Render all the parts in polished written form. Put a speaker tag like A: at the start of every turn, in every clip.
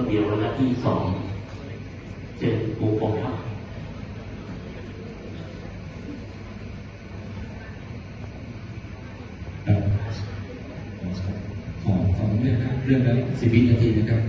A: เดียววันที่2 7 กุมภาพันธ์
B: ขอเรื่องละ10 วินาทีนะครับ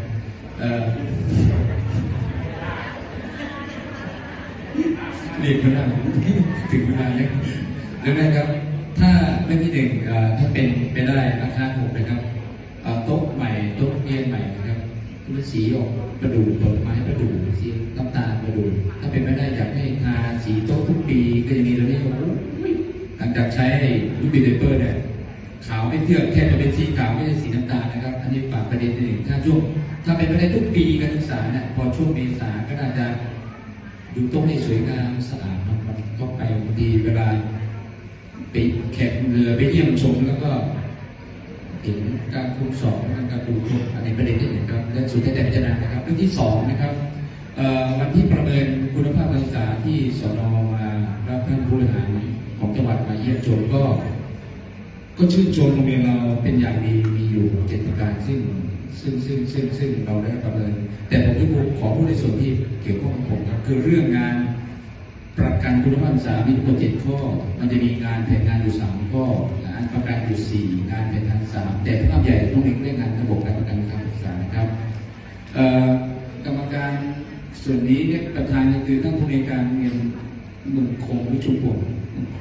B: เรียกมาถึงเวลาแล้วนะครับถ้าเรื่องที่1ถ้าเป็นไปได้ราคาถูกนะครับโต๊ะใหม่โต๊ะเรียนใหม่นะครับทุกสีออกประดู่ดอกไม้ประดู่สีน้ำตาลประดู่ถ้าเป็นไม่ได้อยากให้ทาสีโต๊ะทุกปีก็จะมีตัวนี้หลังจากใช้รูปเปเปอร์เนี่ยขาวไม่เทือกแค่จะเป็นสีขาวไม่ใช่สีน้ำตาลนะครับอันนี้ฝากประเด็นหนึ่งถ้าเป็นไปได้ทุกปีการศึกษาเนี่ยพอช่วงเมษาก็น่าจะดูโต๊ะให้สวยงามสะอาดมันเข้าไปบางทีเวลาไปแขกเรือไปเยี่ยมชมแล้วก็เห็นการคุมสอบการดูชมอันนี้ประเด็นที่1ครับและสุดท้ายแต่พิจารณานะครับเรื่องที่2นะครับวันที่ประเมินคุณภาพการศึกษาที่สน.มารับท่านผู้บริหารของจังหวัดมาเยี่ยมชมก็ชื่นชมโรงเรียนเราเป็นอย่างดีมีอยู่7 ประการซึ่งเราได้ประเมินแต่ผมที่ขอพูดในส่วนที่เกี่ยวข้องกับผมครับคือเรื่องงานประกันคุณภาพการศึกษามีทั้งหมด7 ข้อมันจะมีงานแผนงานอยู่3 ข้องานประกันอยู่4งานแผนงาน3แต่ภาพใหญ่ต้องเน้นงานระบบการประกันการศึกษานะครับกรรมการส่วนนี้เนี่ยประธานคือท่านผู้ในการเรียนเมืองคงวิชุมพงศ์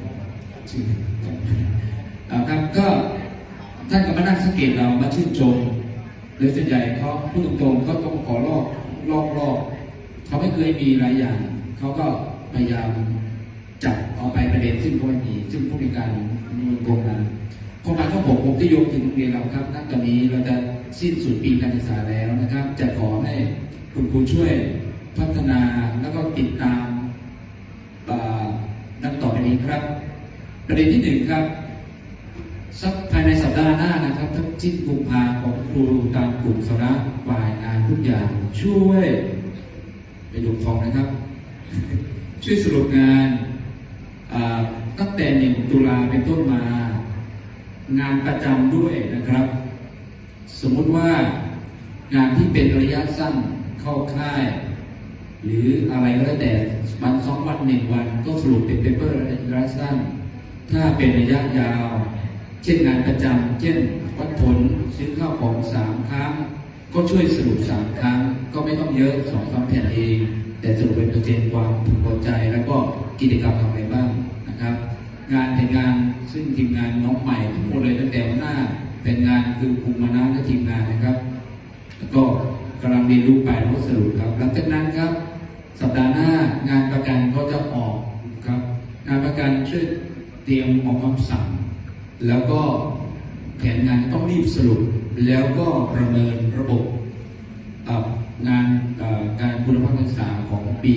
B: ครับก็ท่านก็มานั่งสังเกตเรามาชื่นชมโดยส่วนใหญ่เขาพูดตรงๆเขาก็ขอลอกเขาไม่เคยมีหลายอย่างเขาก็พยายามจับเอาไปประเด็นซึ่งเขาไม่มีซึ่งผู้ในการมีโครงการของผมที่โยงถึงโรงเรียนเราครับณตอนนี้เราจะสิ้นสุดปีการศึกษาแล้วนะครับจะขอให้คุณครูช่วยพัฒนาแล้วก็ติดตามดังต่อไปนี้ครับประเด็นที่1ครับสักภายในสัปดาห์หน้านะครับทั้งสิ้นกุมภาของครูตามกลุ่มสาระฝ่ายงานทุกอย่างช่วยไปดูทองนะครับช่วยสรุปงานตั้งแต่1 ตุลาเป็นต้นมางานประจำด้วยนะครับสมมุติว่างานที่เป็นระยะสั้นเข้าค่ายหรืออะไรก็แล้วแต่วัน2 วัน1 วันก็สรุปเป็นเปเปอร์ระยะสั้นถ้าเป็นระยะยาวเช่นงานประจำเช่นวัดผลซื้อข้าวของ3 ครั้งก็ช่วยสรุป3 ครั้งก็ไม่ต้องเยอะ2-3 แผ่นเองแต่สรุปเป็นเปอร์เซ็นต์ความพึงพอใจแล้วก็กิจกรรมทำอะไรบ้างนะครับงานเป็นงานซึ่งทีมงานน้องใหม่ทั้งหมดเลยตั้งแต่วันหน้าเป็นงานคือคุมมานะและทีมงานนะครับแล้วก็กำลังเรียนรู้ไปแล้วสรุปครับหลังจากนั้นครับสัปดาห์หน้างานประกันก็จะออกครับงานประกันช่วยเตรียมออกคำสั่งแล้วก็แผนงานต้องรีบสรุปแล้วก็ประเมินระบบงานการคุณภาพการศึกษาของปี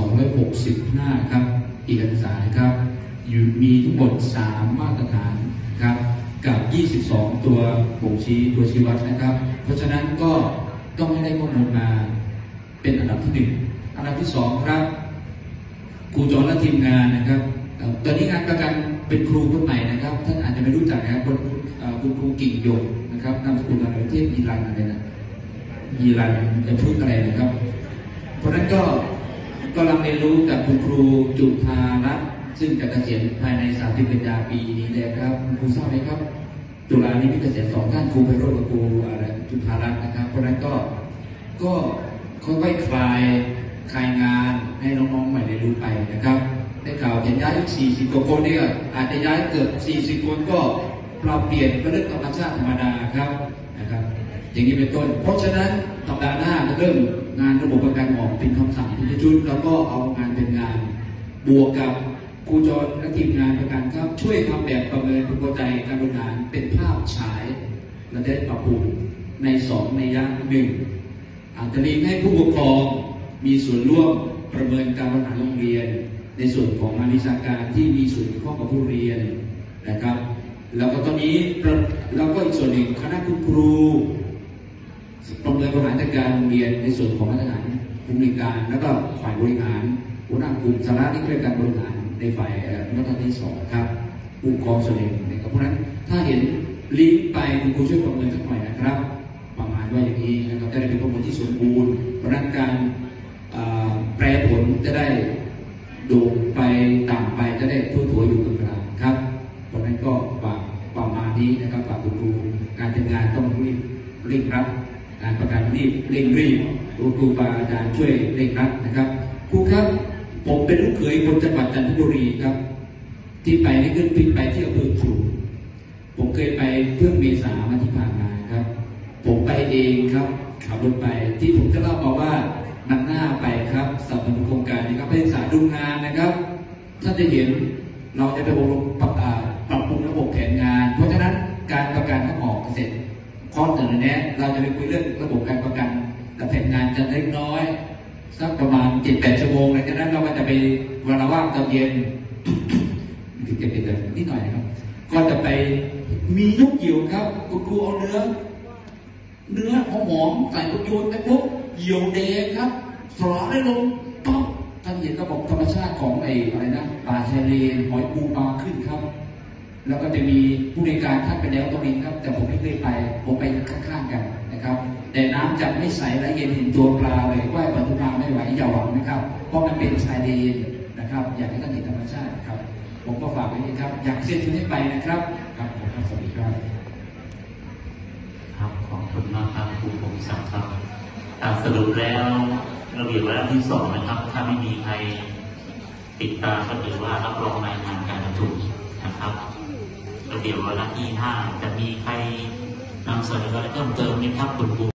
B: 2565ครับปีการศึกษาครับมีทั้งหมด3 มาตรฐานครับกับ22 ตัวบ่งชี้ตัวชี้วัดนะครับเพราะฉะนั้นก็ต้องให้ได้ข้อมูลมาเป็นอันดับที่1อันดับที่2ครับครูจอนและทีมงานนะครับตอนนี้งานประกันเป็นครูคนใหม่นะครับท่านอาจจะไม่รู้จักนะครับคุณครูกิ่งหยกนะครับนามสกุลอะไรประเทศยีรันอะไรนะยีรันจะพูดอะไรนะครับเพราะนั้นก็กำลังเรียนรู้กับคุณครูจุฑารัตน์ซึ่งจะเกษียณภายใน30 กันยายนปีนี้แล้วครับคุณครูทราบไหมครับตุลานี้มีเกษียณ2 ท่านครูไพโรจน์กับครูจุฑารัตน์นะครับเพราะนั้นก็ค่อยๆคลายงานให้น้องๆใหม่ได้รู้ไปนะครับได้ข่าวจะย้ายอีก40 กว่าคนเนี่ยอาจจะย้ายเกือบ40 คนก็ปรับเปลี่ยนก็เรื่องธรรมชาติธรรมดาครับนะครับอย่างนี้เป็นต้นเพราะฉะนั้นสัปดาห์หน้าจะเริ่มงานระบบประกันออกเป็นคำสั่งเป็นชุดแล้วก็เอางานเป็นงานบวกกับครูจรและทีมงานประกันครับช่วยทำแบบประเมินผลพอใจการบริหารเป็นภาพฉายและได้ปรับปรุงใน2 นัยยะ 1อาจจะมีให้ผู้ปกครองมีส่วนร่วมประเมินการบริหารโรงเรียนในส่วนของงานวิชาการที่มีส่วนเกี่ยวข้องกับผู้เรียนนะครับแล้วก็ตอนนี้เราก็อีกส่วนหนึ่งคณะครูประเมินบริหารจัดการโรงเรียนในส่วนของมาตรฐานผู้บริการแล้วก็ฝ่ายบริหารหัวหน้ากลุ่มสาระที่เกี่ยวกับการบริหารในฝ่ายมาตรฐานที่2ครับผู้ปกครองส่วนหนึ่งนะครับเพราะฉะนั้นถ้าเห็นลิงก์ไปคุณครูช่วยประเมินสักหน่อยนะครับประมาณว่าอย่างนี้นะครับจะได้เป็นข้อมูลที่สมบูรณ์เพราะนั้นการแปรผลจะได้โด่งไปต่ำไปจะได้ทั่วๆอยู่กลางๆครับเพราะนั้นก็ฝากประมาณนี้นะครับฝากครูการทำงานต้องรีบเร่งรัดการประกันรีบเร่งรีบครูบาอาจารย์ช่วยเร่งรัดนะครับครูครับผมเป็นลูกเขยคนจังหวัดจันทบุรีครับที่ไปนี่ขึ้นไปที่อำเภอขลุงผมเคยไปเพื่อเมษามาที่ผ่านมาครับผมไปเองครับขับรถไปที่ผมจะเล่ามาว่ามันน่าไปครับสำหรับโครงการนี้ครับนักศึกษาดูงานนะครับถ้าจะเห็นเราจะไปอบรมปรับปรุงระบบแผนงานเพราะฉะนั้นการประกันถ้าออกเสร็จข้อเสนอแนะเราจะไปคุยเรื่องระบบการประกันแต่แผนงานจะเล็กน้อยสักประมาณ 7-8 ชั่วโมงหลังจากนั้นเราก็จะไปวันละว่างตอนเย็นถึงจะเป็นนิดหน่อยนะครับก็จะไปมียุกเกี่ยวครับคุณครูเอาเนื้อหอมใส่ลูกโยนไปปุ๊บเหี่ยวแดงครับสลอได้ลงป๊อกท่านเห็นระบบธรรมชาติของอะไรนะปลาชายเลนหอยปูปลาขึ้นครับแล้วก็จะมีผู้ในการท่านไปแล้วตรงนี้ครับแต่ผมไม่เคยไปผมไปข้างๆกันนะครับแต่น้ำจะไม่ใสและเย็นเห็นตัวปลาเลยว่ายปัจจุบันไม่ไหวอย่าหวังนะครับเพราะมันเป็นชายเลนนะครับอยากให้ท่านเห็นธรรมชาติครับผมก็ฝากไว้นี้ครับอยากเชิญชวนให้ไปนะครับครับผมสวัสดีครับ
A: ครับขอบคุณมากครับครูผมศักดิ์ครับสรุปแล้วระเบียบวาระที่2นะครับถ้าไม่มีใครติดตามก็ถือว่ารับรองรายงานการประชุมนะครับระเบียบวาระที่5จะมีใครนำเสนออะไรเพิ่มเติมไหมครับคุณครู